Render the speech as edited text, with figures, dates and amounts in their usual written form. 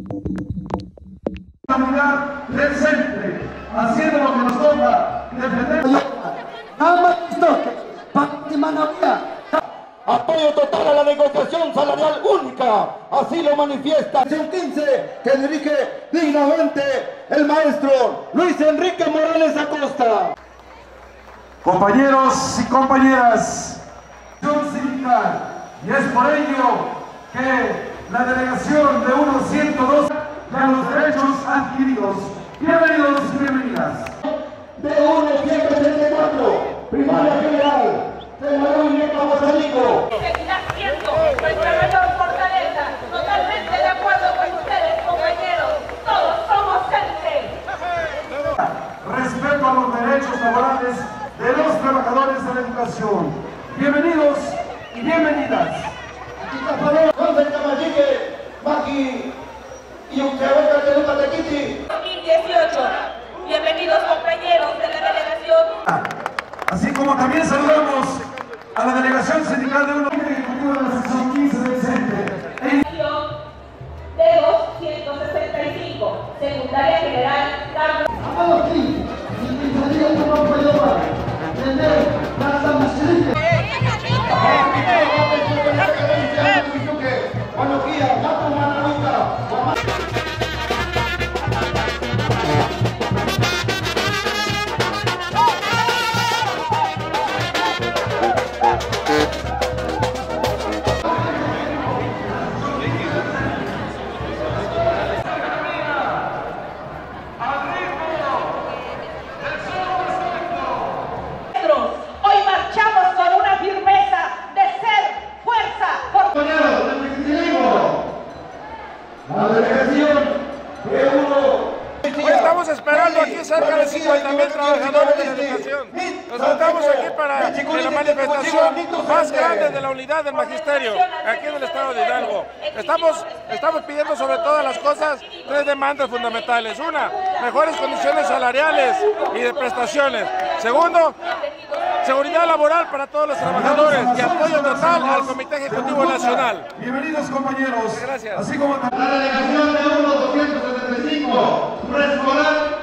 La unidad presente, haciendo lo que nos toca, defender. Apoyo total a la negociación salarial única, así lo manifiesta. Sección 15, que dirige dignamente el maestro Luis Enrique Morales Acosta. Compañeros y compañeras, sindical, y es por ello que la delegación de 1-102 de los derechos adquiridos. Bienvenidos y bienvenidas. De 1-174, primaria general, de Manuel Nieto Botanico. Seguirá siendo nuestra mayor fortaleza. Totalmente de acuerdo con ustedes, compañeros. Todos somos gente. Respeto a los derechos laborales de los trabajadores de la educación. Bienvenidos y bienvenidas. Aquí está Pablo, Juan Camayique, Maki y Ucahueca de Lupa Tequiti. 2018. Bienvenidos, compañeros de la delegación. Así como también saludamos a la delegación sindical de uno ejecutivo de la sección 15 del CENTE. De 265. Secundaria General Carlos. Hoy estamos esperando aquí cerca de 50,000 trabajadores de la educación. Nos juntamos aquí para la manifestación más grande de la unidad del magisterio, aquí en el estado de Hidalgo. Estamos pidiendo sobre todas las cosas 3 demandas fundamentales. Una, mejores condiciones salariales y de prestaciones. Segundo, seguridad laboral para todos los trabajadores y apoyo total al Comité Ejecutivo Nacional. Bienvenidos, compañeros. Gracias. Así como La delegación de 1-275, preescolar